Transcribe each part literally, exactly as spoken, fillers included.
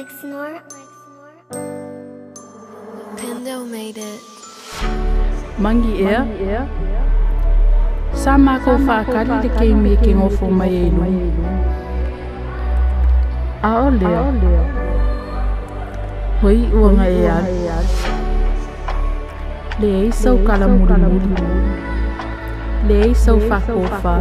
Pindo made it. Mangi ea. Sama ko whakari te kei me ke ngofo mai e lu. A o leo. Hoi uanga e a. Le ei sau kala muri muri. Le ei sau whakofa.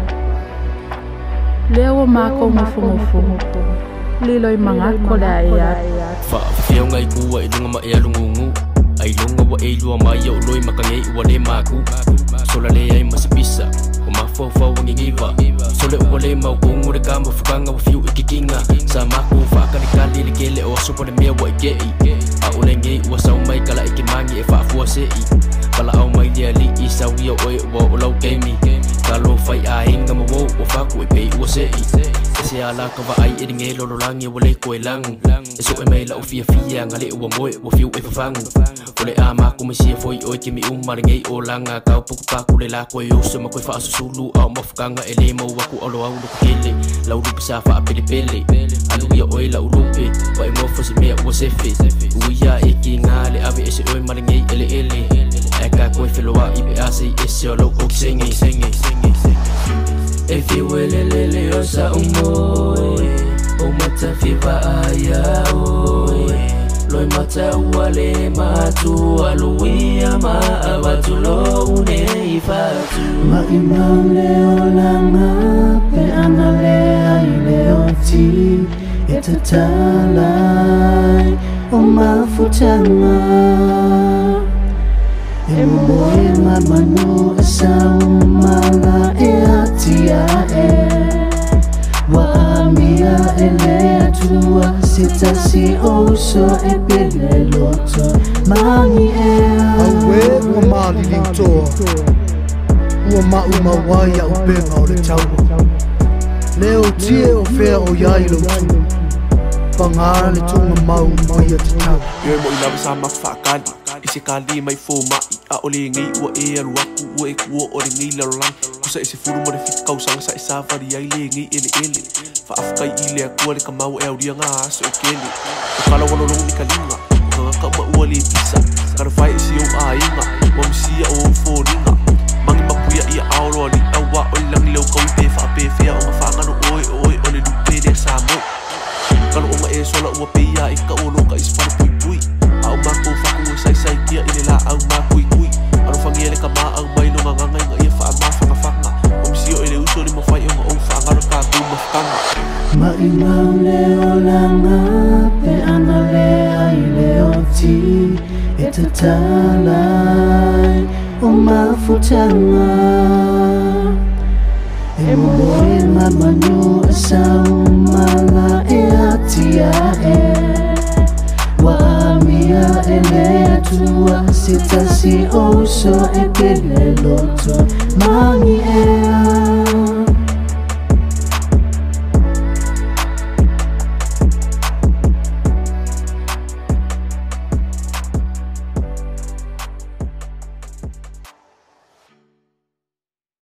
Leo o mako ngofo ngofo. Liloi manga ko lea e a. Whaafeo ngai kua e lunga ma e alungungu. Ai longa wa e lua mai au loi makangei ua le maku. Sola le ai masipisa o mafau wangi ngiva. Sole ua le mau kungu re kama whakanga wa fiu ikikinga. Sa maku whakalikali le kele o asopa le mea wa ikei. A ole ngei ua sau mai kala iki mangi e whaafua sei. Kala au mai lia li i sau ia oe ua o lau keimi. Kalo whai a inga ma wou o whaku e pei ua sei. Se ala ka wa ai e ringe lolo langi ua le koe langu. E so e mai la o fia fia ngale ua moe ua fiu e whafangu. Ole a maku me sia foi oe ke mi umare ngei o langa. Kau puku paku le la koe uso ma koe wha asusulu au mawhakanga e le mau waku alo au luku kele. Lau rupi sa wha apele pele. Alu ia oe lau rupi wa e mofo se mea ua sefe. Uia e ki ngā le ave e se oe mare ngei ele ele. E ka koe whiloa i pe ase i e se o lau o senge senge senge senge. E fiwe le le le o sa umoe. O mata fiwa aya oe. Loi mata ua le matu aluia ma awatu lo une i fatu. Ma imau leo langa pe ana lea i leo ti. E te talai o mafutanga. E moe ma manu e sau mala e atia e. Wa amia e lea tua se tasi oso e pele loto. Mangi e a Awe ua mali lintoa. Ua ma uma wai a upenga o le taua. Leo tie o fea o iai lo tu. Pangara le tunga mau mai a te tau. Yo mo ilawa sa mawhakali. I se kali mai fō mai. A ole ngai ua e aru aku ua e kua o le ngai lalo lang. Kusa e se furu mo le whikau sanga sa e sāwhari ai le ngai ele ele. Whaafkai i lea kua le kamau e auria ngā aso e kele. O kala wano rongo ni kalinga. O ngaka ma ua le pisa. Kara whai e si o a inga. Wa misia o fō ringa. Mangi mapuia i a aoro ali. A wa o langi leo kau te whaape fea o mawhangano oe oe o le lupe lea sa moi. Kalo o ma e sola ua peia i ka ono ka ispana pui pui. A o mako whaku e sai sai tia i le la au mako i kui. Aro whangia le ka maa au mai no nganga ngai nga ia wha a maa whanga whanga. O msio e le uso ni mawhai o ma o whangaro ka kou mawhanga. Ma imau leo langa pe ana lea i leo ti. E te talai o mafutanga. E moe ma manu e sau mala e atia e. Wa amia e lea tua se tasi oso e pele loto. Mangi e a